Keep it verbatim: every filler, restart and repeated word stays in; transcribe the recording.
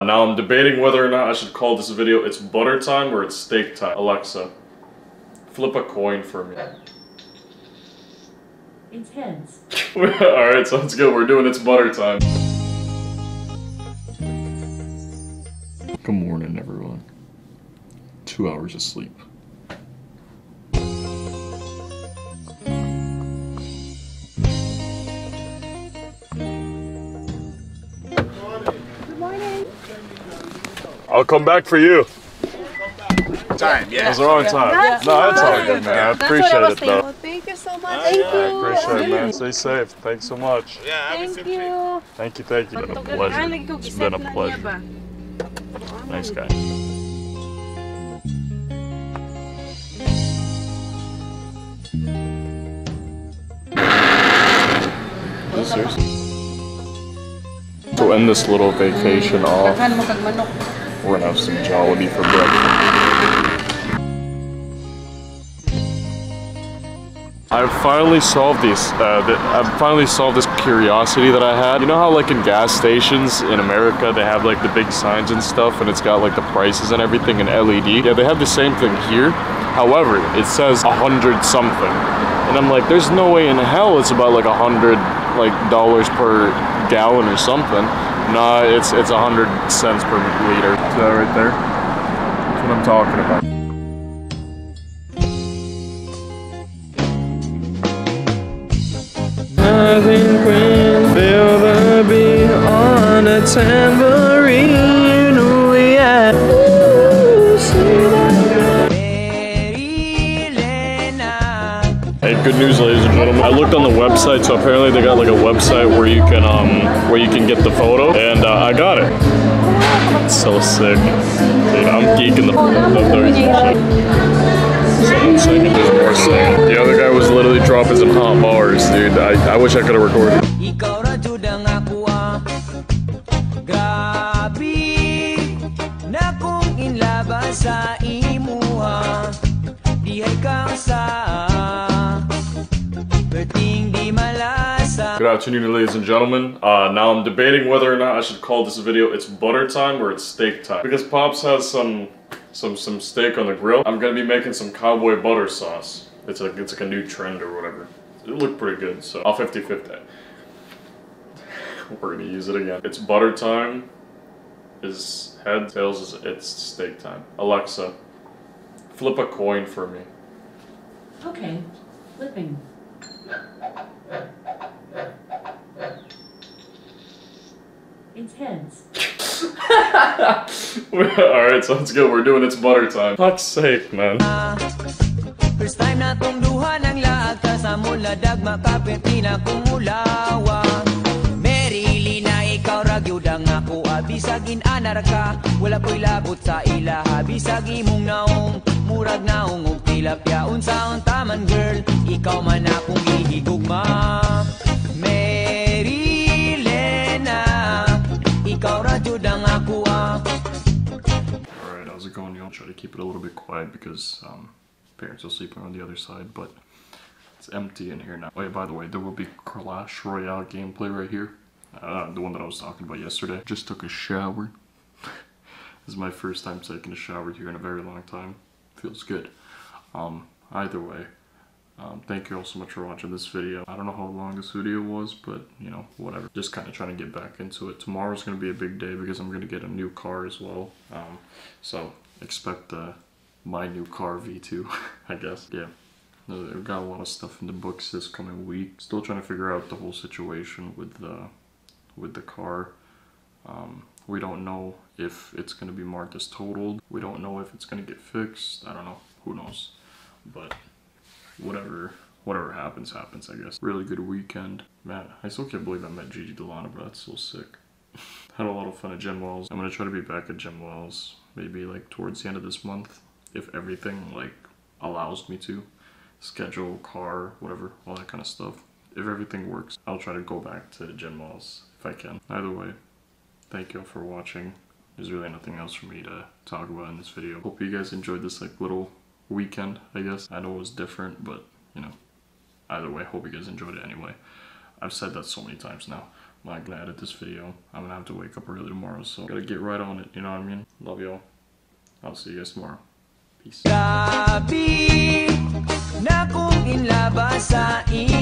Now I'm debating whether or not I should call this video It's Butter Time or It's Steak Time. Alexa, flip a coin for me. It's heads. Alright, sounds good. We're doing It's Butter Time. Good morning, everyone. Two hours of sleep. I'll come back for you. Time, yeah. It was the wrong time. That's no, that's all fine. good, man. I That's appreciate what I it, though. well, thank you so much. Uh, Thank yeah, you. I appreciate it, man. Stay safe. Thanks so much. Yeah, Thank you. Thank you, thank you. It's been a pleasure. It's been a pleasure. Thanks, guys. Seriously? To end this little vacation off, we're gonna have some Jollibee for breakfast. I've finally solved these. Uh, the, I've finally solved this curiosity that I had. You know how, like in gas stations in America, they have like the big signs and stuff, and it's got like the prices and everything in L E D. Yeah, they have the same thing here. However, it says a hundred something, and I'm like, there's no way in hell it's about like a hundred like dollars per gallon or something. Nah, it's it's a hundred cents per liter. See that right there? That's what I'm talking about. I think we feel the beat on a tambourine. Oh yeah. Hey, good news, ladies and gentlemen. I looked on the website, so apparently they got like a website where you can um where you can get the photo, and uh, I got it. It's so sick, dude. I'm geeking the fuck up there. Someone singing, there's more singing. The other guy was literally dropping some hot bars, dude. I, I wish I could have recorded. Good afternoon, ladies and gentlemen. Uh, now I'm debating whether or not I should call this video It's Butter Time or It's Steak Time. Because Pops has some some some steak on the grill. I'm gonna be making some cowboy butter sauce. It's like it's like a new trend or whatever. It looked pretty good, so I'll fifty fifty. We're gonna use it again. It's butter time is head, tails is it's steak time. Alexa, flip a coin for me. Okay, flipping. It's heads. Alright, sounds good. We're doing It's Butter Time. Fuck's sake, man. First time na tong duha ng laag sa mula dagma kapit na kumulawa. Merili na ikaw ragyudang ako abisagin anar ka wala ko'y labot sa ilaha bisagi mong naong murag naong og tilapya unsa ang taman girl ikaw man akong ihigugma. Alright, how's it going, y'all? Try to keep it a little bit quiet because um, parents are sleeping on the other side, but it's empty in here now. Oh yeah, by the way, there will be Clash Royale gameplay right here. Uh, the one that I was talking about yesterday. Just took a shower. This is my first time taking a shower here in a very long time. Feels good. Um, either way, um, thank you all so much for watching this video. I don't know how long this video was, but you know, whatever. Just kind of trying to get back into it. Tomorrow's going to be a big day because I'm going to get a new car as well. Um, so expect the, my new car V two, I guess. Yeah, I've got a lot of stuff in the books this coming week. Still trying to figure out the whole situation with the, with the car. Um, we don't know if it's going to be marked as totaled. We don't know if it's going to get fixed. I don't know. Who knows? But whatever whatever happens, happens, I guess. Really good weekend. Man, I still can't believe I met Gigi Delana, bro. That's so sick. Had a lot of fun at Gem Wells. I'm going to try to be back at Gem Wells maybe like towards the end of this month. If everything like allows me to. Schedule, car, whatever, all that kind of stuff. If everything works, I'll try to go back to Gem Wells if I can. Either way, thank you all for watching. There's really nothing else for me to talk about in this video. Hope you guys enjoyed this like little weekend, I guess. I know it was different, but you know, either way, hope you guys enjoyed it anyway. I've said that so many times now. I'm gonna edit this video. I'm gonna have to wake up early tomorrow, so gotta get right on it, you know what I mean? Love y'all. I'll see you guys tomorrow. Peace. Gabi na kong inlaba sa iyo.